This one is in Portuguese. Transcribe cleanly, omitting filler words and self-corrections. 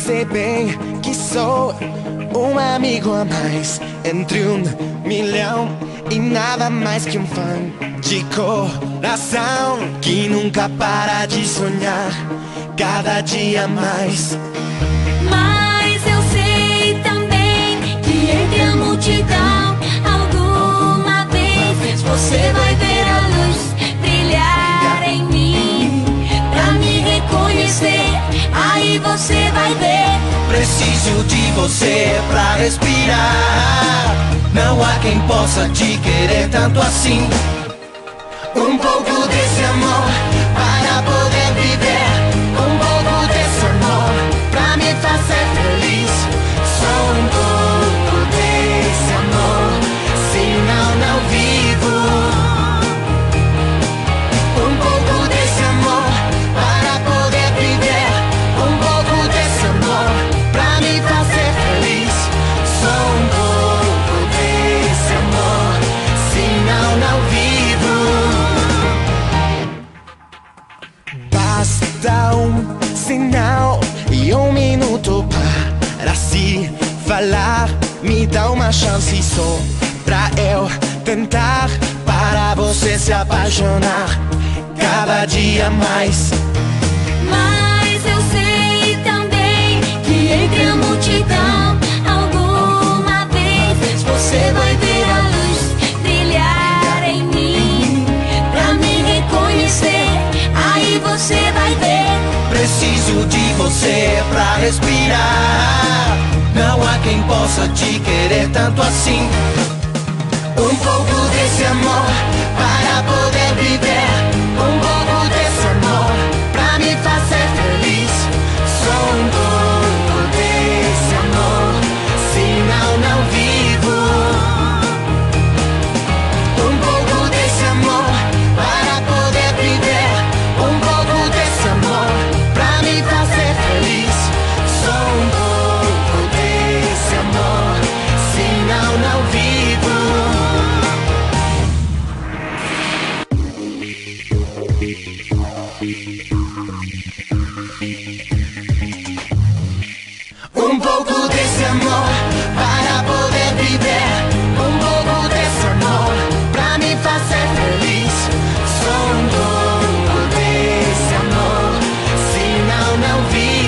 sei bem que sou um amigo a mais entre 1.000.000 e nada mais que um fã de coração que nunca para de sonhar cada dia mais. Mas eu sei também que entre a multidão alguma vez você vai ver a luz brilhar em mim pra me reconhecer. Aí você vai ver. Preciso de você pra respirar. Não há quem possa te querer tanto assim. Um pouco desse amor para poder viver. Um pouco desse amor pra me fazer feliz. Só um pouco desse amor, senão não vivo. Um pouco desse amor para poder viver. Um pouco desse amor pra me fazer feliz. Só um pouco desse amor, senão não vivo. Basta um sinal e 1 minuto para se falar. Me dá uma chance só pra eu tentar para você se apaixonar cada dia mais. Mas eu sei também que entre a multidão alguma vez você vai ver a luz brilhar em mim pra me reconhecer. Aí você vai ver. Preciso de você pra respirar. Não há quem possa te querer tanto assim. Um pouco desse amor para poder viver. Um pouco desse amor pra me fazer feliz. Só um pouco desse amor, senão não vivo. Um pouco desse amor para poder viver. Um pouco desse amor pra me fazer feliz. Só um pouco desse amor, senão não vivo. Um pouco desse amor para poder viver. Um pouco desse amor pra me fazer feliz. Só um pouco desse amor, senão não vivo.